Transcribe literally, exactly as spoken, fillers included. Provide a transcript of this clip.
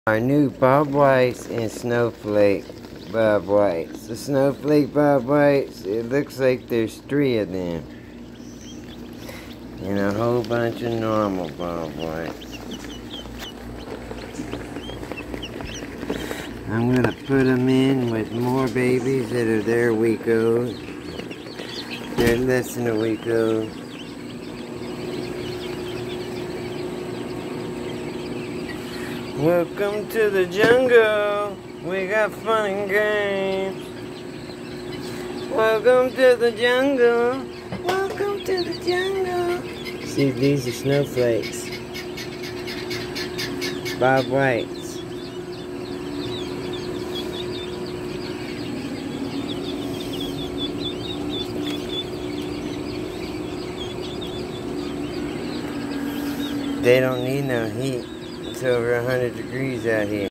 Our new Bob Whites and Snowflake Bob Whites. The Snowflake Bob Whites, it looks like there's three of them. And a whole bunch of normal Bob Whites. I'm gonna put them in with more babies that are their a week old. They're less than a week old. Welcome to the jungle. We got fun and games. Welcome to the jungle. Welcome to the jungle. See, these are snowflakes. Bob Whites. They don't need no heat. It's over one hundred degrees out here.